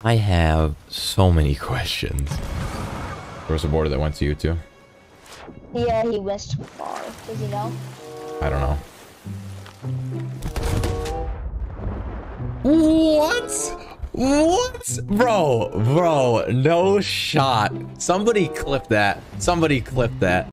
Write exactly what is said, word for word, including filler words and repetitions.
I have so many questions. There was a border that went to you too. Yeah, he went too far. Does he know? I don't know. What? What? Bro, bro, no shot. Somebody clip that. Somebody clip that.